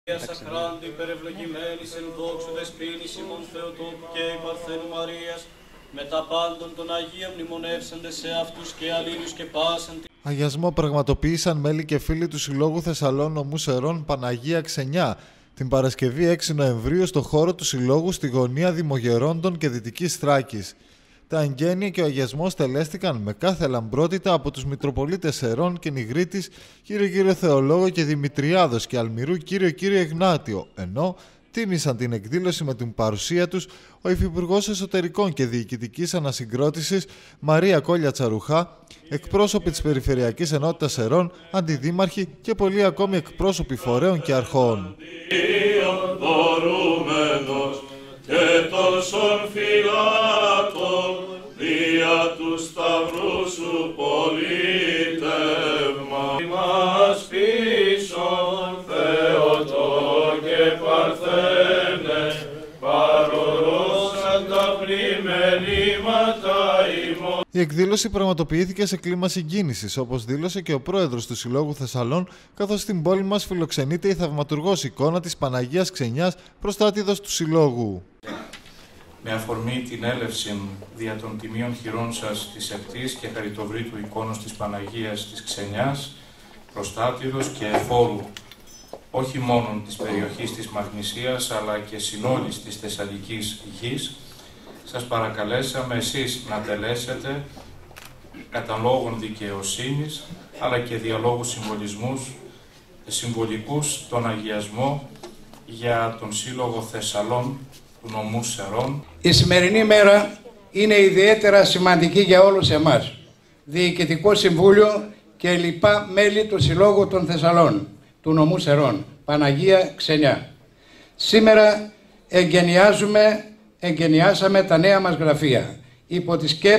Σαχράντη, υπερευλογημένης εν δόξου δεσποίνης ημών Θεοτόπου και η Παρθένου Μαρίας, με τα πάντων των Αγίων μνημονεύσαντες σε αυτούς και αλλήλους και πάσαν. Αγιασμό πραγματοποίησαν μέλη και φίλοι του Συλλόγου Θεσσαλών Νομούς Ερών Παναγία Ξενιά την Παρασκευή 6 Νοεμβρίου στο χώρο του Συλλόγου στη γωνία Δημογερόντων και Δυτικής Θράκης. Τα εγγένεια και ο αγιασμός τελέστηκαν με κάθε λαμπρότητα από τους Μητροπολίτες Ερών και Νιγρίτης κύριο Θεολόγο και Δημητριάδος και Αλμυρού κύριο Εγνάτιο, ενώ τίμησαν την εκδήλωση με την παρουσία τους ο Υφυπουργός Εσωτερικών και Διοικητικής Ανασυγκρότησης Μαρία Κόλια Τσαρουχά, εκπρόσωποι της Περιφερειακής Ενότητας Ερών, αντιδήμαρχοι και πολλοί ακόμη εκπρόσωποι φορέων και αρχών. Και τόσων φυλάτων δια του σταυρού σου πολίτευμα. Μας πίσων Θεοτό και Παρθένε, παρορώσαν τα πλημελήματα ημών. Η εκδήλωση πραγματοποιήθηκε σε κλίμα συγκίνησης, όπως δήλωσε και ο πρόεδρος του Συλλόγου Θεσσαλών, καθώς στην πόλη μας φιλοξενείται η θαυματουργός εικόνα της Παναγίας Ξενιάς, προστάτηδος του Συλλόγου. Με αφορμή την έλευση δια των τιμίων χειρών σας της επτής και χαριτοvrήτου εικόνος της Παναγίας της Ξενιάς, προστάτηδος και εφόρου όχι μόνο της περιοχής της Μαγνησίας αλλά και συνόλης της Θεσσαλικής γης, σας παρακαλέσαμε εσείς να τελέσετε κατά λόγων δικαιοσύνης αλλά και διαλόγους συμβολικούς τον αγιασμό για τον Σύλλογο Θεσσαλών του Νομού Ερών. Η σημερινή μέρα είναι ιδιαίτερα σημαντική για όλους εμάς, Διοικητικό Συμβούλιο και λοιπά μέλη του Συλλόγου των Θεσσαλών του Νομού Ερών, Παναγία Ξενιά. Σήμερα εγκαινιάσαμε τα νέα μας γραφεία, υπό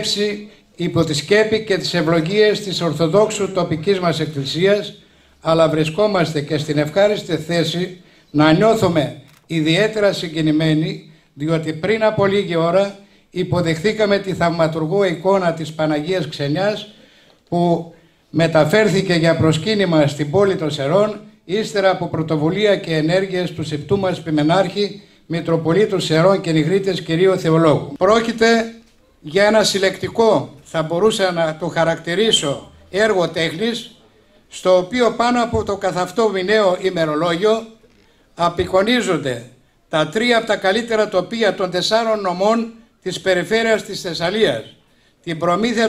τη σκέπη και τις ευλογίες της Ορθοδόξου τοπικής μας Εκκλησίας, αλλά βρισκόμαστε και στην ευχάριστη θέση να νιώθουμε ιδιαίτερα συγκινημένοι, διότι πριν από λίγη ώρα υποδεχθήκαμε τη θαυματουργό εικόνα της Παναγίας Ξενιάς που μεταφέρθηκε για προσκύνημα στην πόλη των Ερών ύστερα από πρωτοβουλία και ενέργειες του σεπτού μας Επιμενάρχη Μητροπολίτου Ερών και Νιγρίτες κυρίου Θεολόγου. Πρόκειται για ένα συλλεκτικό, θα μπορούσα να το χαρακτηρίσω, έργο τέχνης, στο οποίο πάνω από το καθ' αυτό μηναίο ημερολόγιο απεικονίζονται τα τρία από τα καλύτερα τοπία των 4 νομών της περιφέρειας της Θεσσαλίας, την προμήθεια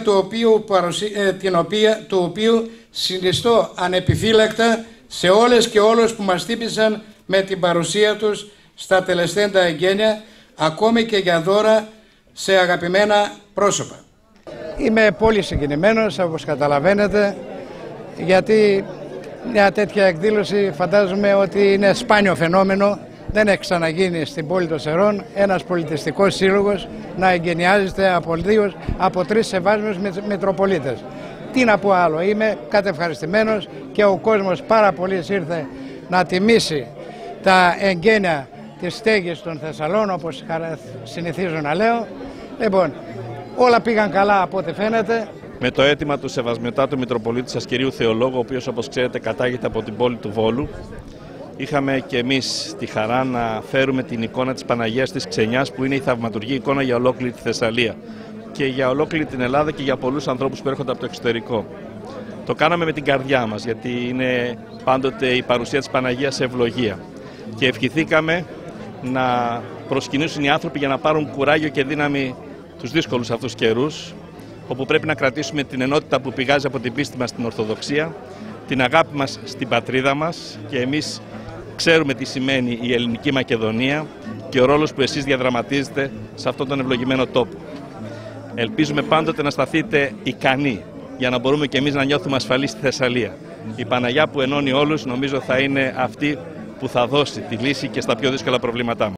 του οποίου συνιστώ ανεπιφύλακτα σε όλες και όλους που μας τύπησαν με την παρουσία τους στα τελεσθέντα εγγένεια, ακόμη και για δώρα σε αγαπημένα πρόσωπα. Είμαι πολύ συγκινημένος, όπως καταλαβαίνετε, γιατί μια τέτοια εκδήλωση φαντάζομαι ότι είναι σπάνιο φαινόμενο. Δεν έχει ξαναγίνει στην πόλη των Ερών ένας πολιτιστικός σύλλογος να εγκαινιάζεται από 3 σεβάσμιους Μητροπολίτες. Τι να πω άλλο, είμαι κατευχαριστημένος και ο κόσμος πάρα πολύ ήρθε να τιμήσει τα εγγένεια της στέγης των Θεσσαλών, όπως συνηθίζω να λέω. Λοιπόν, όλα πήγαν καλά από ό,τι φαίνεται. Με το αίτημα του Σεβασμιωτάτου Μητροπολίτη σας κυρίου Θεολόγου, ο οποίος όπως ξέρετε κατάγεται από την πόλη του Βόλου, είχαμε και εμείς τη χαρά να φέρουμε την εικόνα της Παναγίας της Ξενιάς, που είναι η θαυματουργή εικόνα για ολόκληρη τη Θεσσαλία και για ολόκληρη την Ελλάδα και για πολλούς ανθρώπους που έρχονται από το εξωτερικό. Το κάναμε με την καρδιά μας, γιατί είναι πάντοτε η παρουσία της Παναγίας σε ευλογία. Και ευχηθήκαμε να προσκυνήσουν οι άνθρωποι για να πάρουν κουράγιο και δύναμη τους δύσκολους αυτούς καιρούς, όπου πρέπει να κρατήσουμε την ενότητα που πηγάζει από την πίστη μας στην Ορθοδοξία, την αγάπη μας στην πατρίδα μας, και εμείς ξέρουμε τι σημαίνει η ελληνική Μακεδονία και ο ρόλος που εσείς διαδραματίζετε σε αυτόν τον ευλογημένο τόπο. Ελπίζουμε πάντοτε να σταθείτε ικανοί για να μπορούμε και εμείς να νιώθουμε ασφαλείς στη Θεσσαλία. Η Παναγιά που ενώνει όλους νομίζω θα είναι αυτή που θα δώσει τη λύση και στα πιο δύσκολα προβλήματά μας.